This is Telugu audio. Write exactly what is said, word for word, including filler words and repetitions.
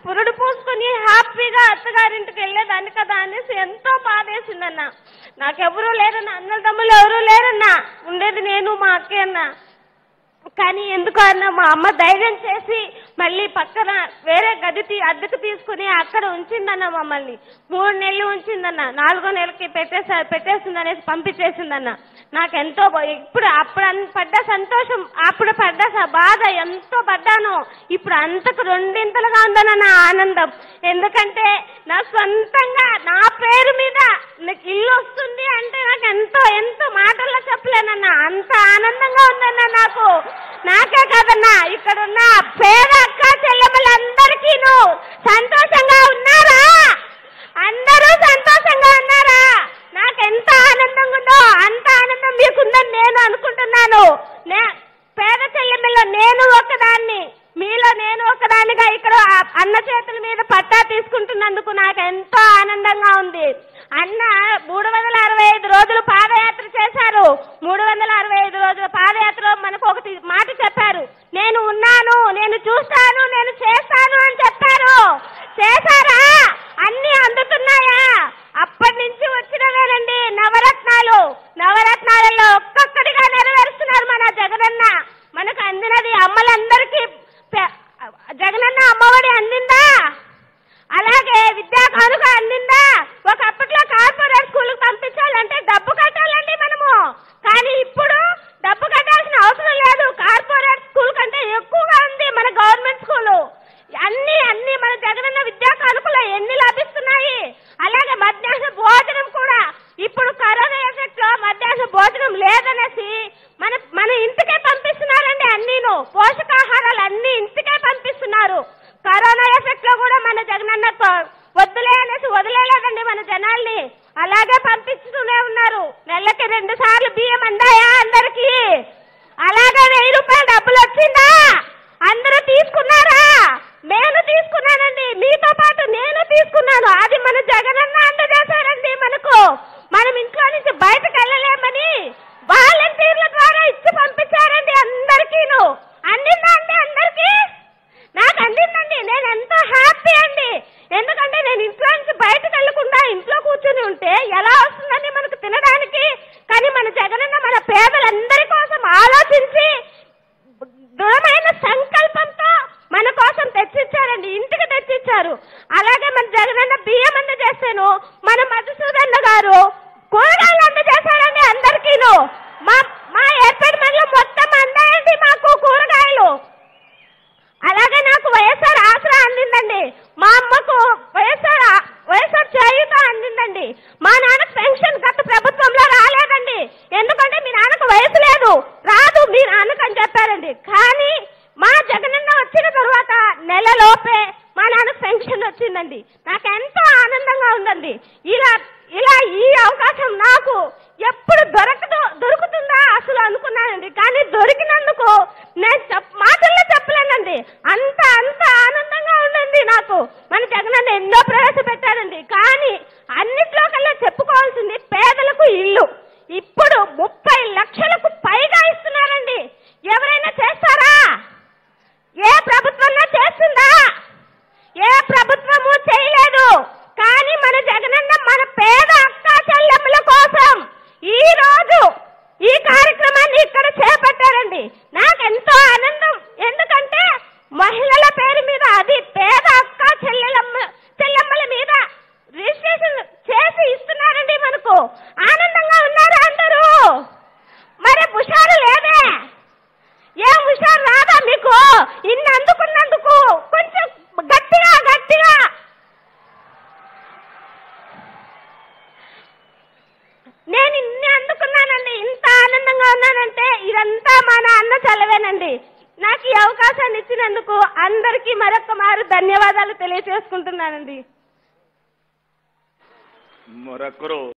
పురుడు పూసుకొని హ్యాపీగా అత్తగారింటికి వెళ్ళేదాన్ని కదా అనేసి ఎంతో బాధేసిందన్న. నాకెవరూ లేరన్న, అన్నల తమ్ముళ్ళు ఎవరూ లేరన్నా, ఉండేది నేను మా అక్కే అన్న. కానీ ఎందుకు అన్న మా అమ్మ ధైర్యం చేసి మళ్ళీ పక్కన వేరే గది అద్దెకు తీసుకుని అక్కడ ఉంచిందన్న. మమ్మల్ని మూడు నెలలు ఉంచిందన్న. నాలుగో నెలకి పెట్టేసా పెట్టేసిందనేసి పంపించేసిందన్న. నాకెంతో ఇప్పుడు అప్పుడు పడ్డ సంతోషం, అప్పుడు పడ్డ బాధ ఎంతో పడ్డాను. ఇప్పుడు అంతకు రెండింతలుగా ఉందన్న నా ఆనందం. ఎందుకంటే నా సొంతంగా నా పేరు మీద నాకు ఇల్లు వస్తుంది అంటే నాకు ఎంతో ఎంతో మాటల్లో చెప్పలేనన్న. అంత ఆనందంగా ఉందన్న నాకు. నాకే కాదన్నా, ఇక్కడున్న పేద అక్క చెల్లెమ్మలందరికీ సంతోషంగా ఉన్నారా? అందరూ సంతోషంగా ఉన్నారా? నాకెంత ఆనందంగా ఉందో అంత ఆనందం మీకుందని నేను అనుకుంటున్నాను. పేద చెల్లెమ్మలో నేను ఒకదాన్ని, మీలో నేను ఒకదానిగా ఇక్కడ అన్న చేతుల మీద పట్టా తీసుకుంటున్నందుకు నాకు ఎంతో ఆనందంగా ఉంది. అన్న మూడు వందల అరవై ఐదు రోజులు పాదయాత్ర చేశారు. మూడు వందల అరవై ఐదు రోజుల పాదయాత్రలో మనకు ఒకటి మాట చెప్పారు, నేను ఉన్నాను, నేను చూస్తాను, నేను చేస్తాను అని చెప్పారు. చేశారా? అన్ని అందుతున్నాయా? అప్పటి నుంచి వచ్చినవేనండి నవరత్నాలు. నవరత్నాలలో ఒక్కొక్కటిగా నెరవేరుస్తున్నారు మన జగనన్న. మనకు అందినది అమ్మలందరికీ జగనన్న అమ్మఒడి అందిందా? అలాగే విద్యా కానుక అందిందా? ఒకప్పట్లో కార్పొరేట్ స్కూల్కి పంపించాలంటే డబ్బు కట్టాలండి మనము. కానీ ఇప్పుడు డబ్బు కట్టాల్సిన అవసరం లేదు. కార్పొరేట్ స్కూల్ కంటే ఎక్కువగా ఉంది మన గవర్నమెంట్ స్కూలు. అన్ని అన్ని మన జగనన్న విద్యా కానుకలు ఎన్ని లభిస్తున్నాయి. అలాగే మధ్యాహ్న భోజనం కూడా ఇప్పుడు కరోనా ఎఫెక్ట్ లో మధ్యాహ్న భోజనం లేదనేసి మన మన ఇంటికే పంపిస్తున్నారండి. అన్నీను పోషకాహారాలు అన్ని ఇంటికే పంపిస్తున్నారు. కరోనా ఎఫెక్ట్ లో కూడా మన జగనన్న వద్దులే అనేసి వదిలేలేదండి మన జనాల్ని. అలాగే పంపిస్తూనే ఉన్నారు. నెలకి రెండు సార్లు బియ్యం అందాయా అందరికి? అలాగే వెయ్యి రూపాయలు డబ్బులు వచ్చిందా? అందరూ తీసుకున్నారా? నేను తీసుకున్నానండి, మీతో పాటు నేను తీసుకున్నాను. అది మన జగనన్న అందజేశారండి మనకు. మనం ఇంట్లో నుంచి బయటకు వెళ్ళలేమని వాలంటీర్ల ద్వారా ఇచ్చి పంపించారండి అందరికీను. అందిందా అండి అందరికీ? నాకు అందిందండి. నేను ఎంతో హ్యాపీ అండి. ఎందుకంటే నేను ఇంట్లో నుంచి బయటకు వెళ్లకుండా ఇంట్లో కూర్చుని ఉంటే ఎలా వస్తుందని మనకు తినడానికి. కానీ మన జగనన్న మన పేదలందరి కోసం ఆలోచించి దృఢమైన సంకల్పంతో మన కోసం తెచ్చిచ్చారండి, ఇంటికి తెచ్చిచ్చారు. అలాగే మన జగనన్న బియ్యం అందజేస్తాను, మన మధుసూదన్న గారు కూరగాయలు అందజేశారండి అందరికీను. మా మా ఏర్పడి మనలో మొత్తం అందాయండి మాకు కూరగాయలు. అలాగే నాకు వైఎస్ఆర్ ఆసరా అందిందండి. మా అమ్మకు వైఎస్ఆర్ వైఎస్ఆర్ చేయూత అందిందండి. మా నాన్నకు పెన్షన్ గత ప్రభుత్వంలో రాలేదండి. ఎందుకంటే మీ నాన్నకు వయసు లేదు, రాదు మీ నాన్నకు అని చెప్పారండి. కానీ మా జగనన్న వచ్చిన తర్వాత నెలలోపే మా నాన్నకు పెన్షన్ వచ్చిందండి. నాకు ఎంతో ఆనందంగా ఉందండి. ఇలా ఇలా ఈ అవకాశం నాకు ఎప్పుడు దొరకదు దొరుకుతుందా అసలు అనుకున్నానండి. కానీ దొరికినందుకు నేను మాటల్లో చెప్పలేనండి. అంత అంత ఆనందంగా ఉందండి నాకు. మన జగనన్న ఎన్నో ప్రవేశపెట్టారండి. కానీ అన్నిట్లో కల్లా చెప్పుకోవాల్సింది పేదలకు ఇల్లు. ఇప్పుడు ముప్పై లక్షలకు పైగా ఇస్తున్నారండి. ఎవరైనా చేస్తారా? ఏ ప్రభుత్వంలో చేస్తుందా? ఏ ప్రభుత్వము చేయలేదు. కానీ మన జగనన్న మన పేద అక్క చెల్లెమ్మల కోసం ఈ రోజు ఈ కార్యక్రమాన్ని ఇక్కడ చేపట్టారండి. నాకెంతో ఆనందం. ఎందుకంటే మహిళల పేరు మీద, అది పేద అక్క చెల్లెమ్మ చెల్లెమ్మల మీద రిజిస్ట్రేషన్ చేసి ఇస్తున్నారండి మనకు. ఆనందంగా ఉన్నారు అందరూ. మరి హుషారు లేదే? ఏం హుషారు రాదా మీకు? ఇన్ని అందుకున్నందుకు కొంచెం గట్టిగా గట్టిగా నేను ఇన్ని అందుకున్నానండి. ఇంత ఆనందంగా ఉన్నానంటే ఇదంతా మన అన్న చలవేనండి. నాకు ఈ అవకాశాన్ని ఇచ్చినందుకు అందరికీ మరొక మారు ధన్యవాదాలు తెలియజేసుకుంటున్నానండి. మరొకరు